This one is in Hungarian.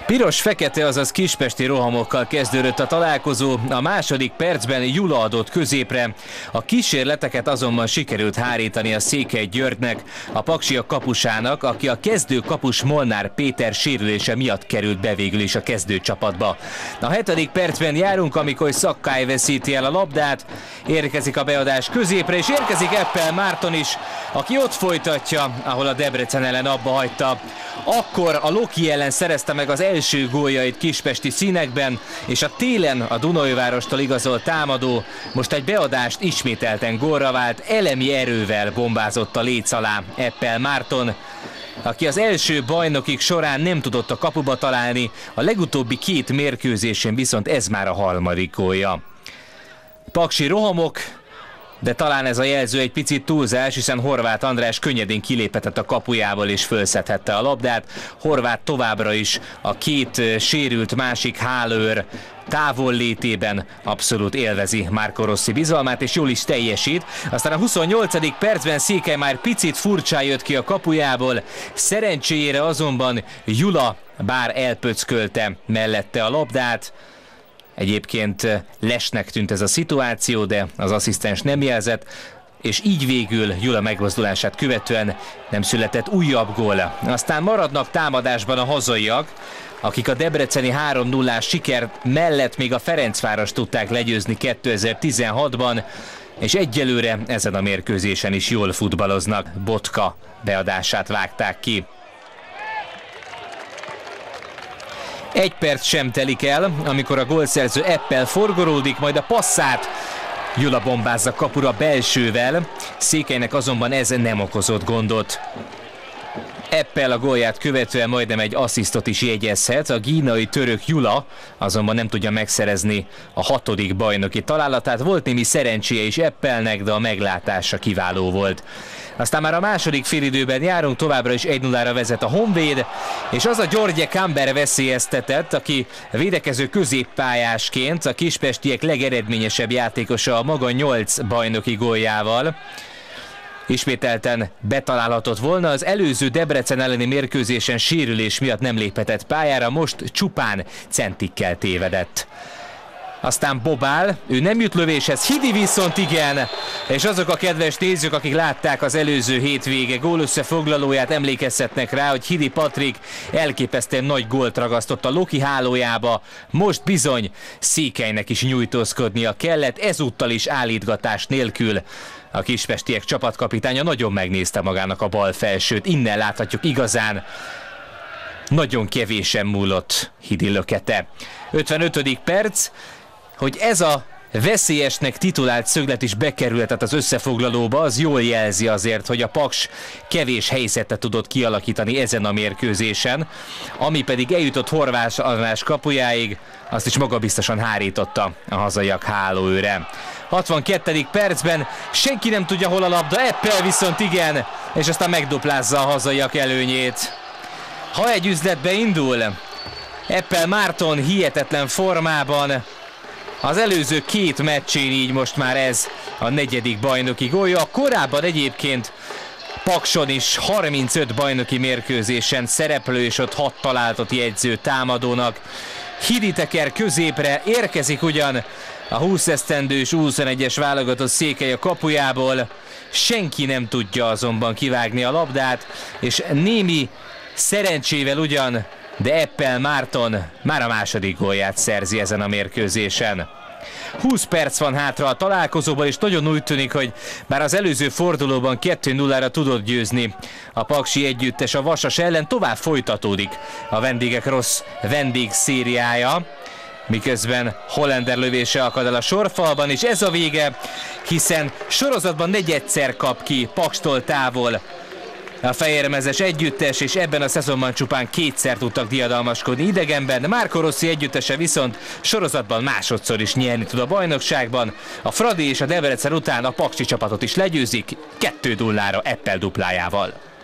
Piros-fekete, azaz kispesti rohamokkal kezdődött a találkozó, a második percben Gyula adott középre, a kísérleteket azonban sikerült hárítani a Székelygyőrnek, a paksiak kapusának, aki a kezdő kapus Molnár Péter sérülése miatt került be végül is a kezdőcsapatba. A 7. percben járunk, amikor Szakkály veszíti el a labdát, érkezik a beadás középre, és érkezik Eppel Márton is, aki ott folytatja, ahol a Debrecen ellen abba hagyta. Akkor a Loki ellen szerezte meg az első góljait kispesti színekben, és a télen a Dunaújvárostól igazolt támadó most egy beadást ismételten gólra vált, elemi erővel bombázott a léc alá Eppel Márton, aki az első bajnokik során nem tudott a kapuba találni, a legutóbbi 2 mérkőzésen viszont ez már a 3. gólja. Paksi rohamok, de talán ez a jelző egy picit túlzás, hiszen Horváth András könnyedén kiléphetett a kapujából és fölszedhette a labdát. Horváth továbbra is a 2 sérült másik hálőr távollétében abszolút élvezi Marco Rossi bizalmát, és jól is teljesít. Aztán a 28. percben Székely már picit furcsán jött ki a kapujából, szerencséjére azonban Gyula bár elpöckölte mellette a labdát. Egyébként lesnek tűnt ez a szituáció, de az asszisztens nem jelzett, és így végül Gyula megmozdulását követően nem született újabb gól. Aztán maradnak támadásban a hazaiak, akik a debreceni 3-0-ás siker mellett még a Ferencvárost tudták legyőzni 2016-ban, és egyelőre ezen a mérkőzésen is jól futballoznak. Botka beadását vágták ki. 1 perc sem telik el, amikor a gólszerző Eppel forgolódik, majd a passzát Gyula bombázza kapura belsővel, Székelynek azonban ez nem okozott gondot. Eppel a gólját követően majdnem egy asszisztot is jegyezhet, a gínai török Gyula azonban nem tudja megszerezni a 6. bajnoki találatát. Volt némi szerencséje is Eppelnek, de a meglátása kiváló volt. Aztán már a második félidőben járunk, továbbra is 1-0-ra vezet a Honvéd, és az a Györgye Kamber veszélyeztetett, aki védekező középpályásként a kispestiek legeredményesebb játékosa a maga 8 bajnoki góljával. Ismételten betalálhatott volna, az előző Debrecen elleni mérkőzésen sérülés miatt nem léphetett pályára, most csupán centikkel tévedett. Aztán Bobál, ő nem jut lövéshez, Hidi viszont igen, és azok a kedves nézők, akik látták az előző hétvége gólösszefoglalóját, emlékezhetnek rá, hogy Hidi Patrik elképesztően nagy gólt ragasztott a Loki hálójába, most bizony Székelynek is nyújtózkodnia kellett, ezúttal is állítgatás nélkül. A kispestiek csapatkapitánya nagyon megnézte magának a bal felsőt, innen láthatjuk igazán, nagyon kevésen múlott Hidi lökete. 55. perc, hogy ez a veszélyesnek titulált szöglet is bekerülhetett az összefoglalóba, az jól jelzi azért, hogy a Paks kevés helyzetet tudott kialakítani ezen a mérkőzésen, ami pedig eljutott Horváth András kapujáig, azt is magabiztosan hárította a hazaiak hálóőre. 62. percben senki nem tudja, hol a labda, Eppel viszont igen, és aztán megduplázza a hazaiak előnyét. Ha egy üzletbe indul, Eppel Márton hihetetlen formában, az előző 2 meccsén így most már ez a 4. bajnoki gólja. Korábban egyébként Pakson is 35 bajnoki mérkőzésen szereplő és ott 6 találatot jegyző támadónak. Hidi teker középre, érkezik ugyan a 20 esztendős 21-es válogatott Székely a kapujából. Senki nem tudja azonban kivágni a labdát, és némi szerencsével ugyan, de Eppel Márton már a 2. gólját szerzi ezen a mérkőzésen. 20 perc van hátra a találkozóban, és nagyon úgy tűnik, hogy bár az előző fordulóban 2-0-ra tudott győzni a paksi együttes a Vasas ellen, tovább folytatódik a vendégek rossz vendégszériája, miközben Hollander lövése akad el a sorfalban, és ez a vége, hiszen sorozatban 4-szer kap ki Pakstól távol a fehérmezes együttes, és ebben a szezonban csupán 2-szer tudtak diadalmaskodni idegenben. Marco Rossi együttese viszont sorozatban másodszor is nyerni tud a bajnokságban. A Fradi és a Debrecen után a paksi csapatot is legyőzik 2-0-ra Eppel duplájával.